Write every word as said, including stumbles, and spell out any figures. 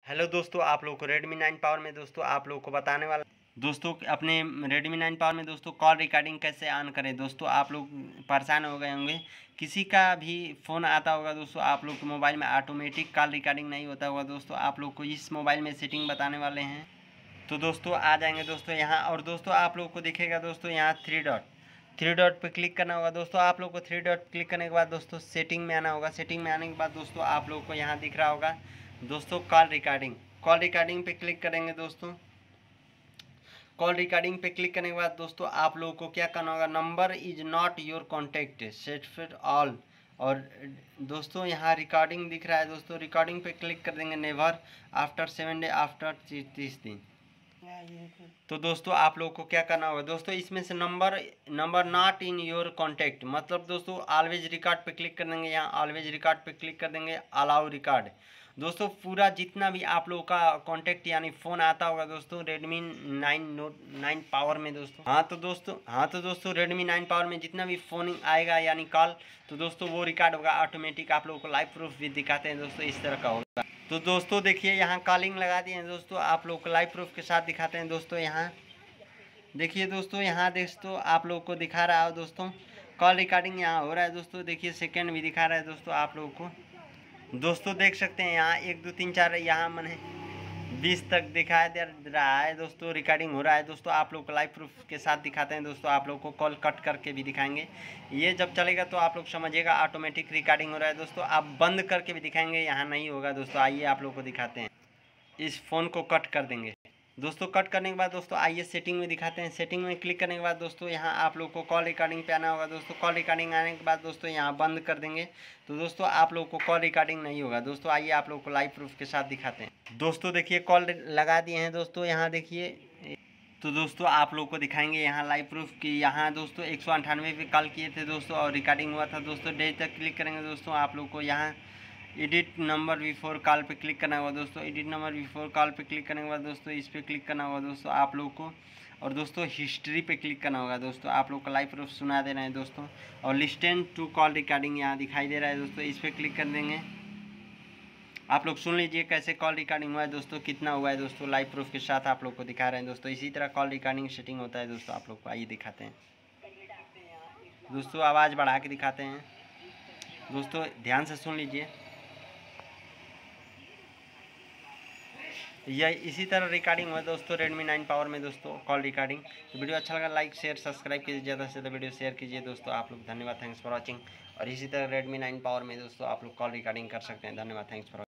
Hello दोस्तों, आप लोगों को Redmi नाइन पावर में दोस्तों आप लोगों को बताने वाला दोस्तों अपने Redmi नाइन पावर में दोस्तों कॉल रिकॉर्डिंग कैसे ऑन करें। दोस्तों आप लोग परेशान हो गए होंगे, किसी का भी फ़ोन आता होगा दोस्तों, आप लोग के मोबाइल में ऑटोमेटिक कॉल रिकॉर्डिंग नहीं होता होगा दोस्तों। आप लोग को इस मोबाइल में सेटिंग बताने वाले हैं। तो दोस्तों आ जाएंगे दोस्तों यहाँ, और दोस्तों आप लोग को दिखेगा दोस्तों यहाँ थ्री डॉट थ्री डॉट पे क्लिक करना होगा दोस्तों। आप लोग को थ्री डॉट क्लिक करने के बाद दोस्तों सेटिंग में आना होगा। सेटिंग में आने के बाद दोस्तों आप लोग को यहाँ दिख रहा होगा दोस्तों कॉल रिकॉर्डिंग। कॉल रिकॉर्डिंग पे क्लिक करेंगे दोस्तों। कॉल रिकॉर्डिंग पे क्लिक करने के बाद दोस्तों आप लोगों को क्या करना होगा, number is not your contact set for all. और दोस्तों यहाँ रिकॉर्डिंग दिख रहा है दोस्तों, रिकॉर्डिंग पे क्लिक कर देंगे never after seven day after तीस दिन। तो दोस्तों आप लोगों को क्या करना होगा दोस्तों, इसमें से number number not in your contact मतलब दोस्तों ऑलवेज रिकॉर्ड पे क्लिक कर देंगे। यहाँ ऑलवेज रिकॉर्ड पे क्लिक कर देंगे, अलाउ रिकॉर्ड। दोस्तों पूरा जितना भी आप लोगों का कॉन्टैक्ट यानी फ़ोन आता होगा दोस्तों Redmi nine note nine power में दोस्तों, हाँ तो दोस्तों हाँ तो दोस्तों Redmi नाइन पावर में जितना भी फ़ोन आएगा यानी कॉल, तो दोस्तों वो रिकॉर्ड होगा ऑटोमेटिक। आप लोगों को लाइव प्रूफ भी दिखाते हैं दोस्तों, इस तरह का होगा। तो दोस्तों देखिए यहाँ कॉलिंग लगा दिए हैं दोस्तों, आप लोग को लाइव प्रूफ के साथ दिखाते हैं दोस्तों। यहाँ देखिए दोस्तों, यहाँ दोस्तों आप लोग को दिखा रहा है दोस्तों कॉल रिकॉर्डिंग यहाँ हो रहा है दोस्तों। देखिए सेकंड भी दिखा रहा है दोस्तों, आप लोगों को दोस्तों देख सकते हैं यहाँ एक दो तीन चार यहाँ मैंने बीस तक दिखाई दे रहा है दोस्तों, रिकॉर्डिंग हो रहा है दोस्तों। आप लोग को लाइव प्रूफ के साथ दिखाते हैं दोस्तों, आप लोग को कॉल कट करके भी दिखाएंगे। ये जब चलेगा तो आप लोग समझिएगा ऑटोमेटिक रिकॉर्डिंग हो रहा है दोस्तों। आप बंद करके भी दिखाएंगे, यहाँ नहीं होगा दोस्तों। आइए आप लोग को दिखाते हैं, इस फ़ोन को कट कर देंगे दोस्तों। कट करने के बाद दोस्तों आइए सेटिंग में दिखाते हैं। सेटिंग में क्लिक करने के बाद दोस्तों यहाँ आप लोग को कॉल रिकॉर्डिंग पे आना होगा दोस्तों। कॉल रिकॉर्डिंग आने के बाद दोस्तों यहाँ बंद कर देंगे, तो दोस्तों आप लोग को कॉल रिकॉर्डिंग नहीं होगा दोस्तों। आइए आप लोग को लाइव प्रूफ के साथ दिखाते हैं दोस्तों। देखिए कॉल लगा दिए हैं दोस्तों, यहाँ देखिए। तो दोस्तों आप लोग को दिखाएंगे यहाँ लाइव प्रूफ की। यहाँ दोस्तों एक सौ अंठानवे पे कॉल किए थे दोस्तों और रिकॉर्डिंग हुआ था दोस्तों। डेट तक क्लिक करेंगे दोस्तों, आप लोग को यहाँ एडिट नंबर बिफोर कॉल पे क्लिक करना होगा दोस्तों। एडिट नंबर बिफोर कॉल पे क्लिक करने के बाद दोस्तों इस पर क्लिक करना होगा दोस्तों आप लोग को, और दोस्तों हिस्ट्री पे क्लिक करना होगा दोस्तों। आप लोग को लाइव प्रूफ सुना दे रहे हैं दोस्तों, और लिस्टन टू कॉल रिकॉर्डिंग यहाँ दिखाई दे रहा है दोस्तों, इस पर क्लिक कर देंगे। आप लोग सुन लीजिए कैसे कॉल रिकॉर्डिंग हुआ है दोस्तों, कितना हुआ है दोस्तों। लाइव प्रूफ के साथ आप लोग को दिखा रहे हैं दोस्तों। इसी तरह कॉल रिकॉर्डिंग सेटिंग होता है दोस्तों। आप लोग को आइए दिखाते हैं दोस्तों, आवाज़ बढ़ा के दिखाते हैं दोस्तों, ध्यान से सुन लीजिए। यह इसी तरह रिकॉर्डिंग हुआ दोस्तों Redmi नाइन पावर में दोस्तों कॉल रिकॉर्डिंग। तो वीडियो अच्छा लगा लाइक शेयर सब्सक्राइब कीजिए, ज़्यादा से ज़्यादा वीडियो शेयर कीजिए दोस्तों। आप लोग धन्यवाद, थैंक्स फॉर वॉचिंग। और इसी तरह Redmi नाइन पावर में दोस्तों आप लोग कॉल रिकॉर्डिंग कर सकते हैं। धन्यवाद, थैंक्स फॉर